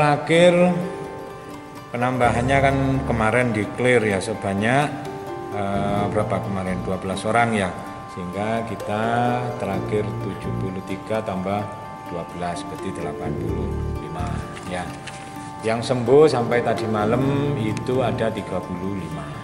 terakhir penambahannya kan kemarin di clear ya sebanyak berapa kemarin 12 orang ya, sehingga kita terakhir 73 tambah 12 berarti 85 ya. Yang sembuh sampai tadi malam itu ada 35.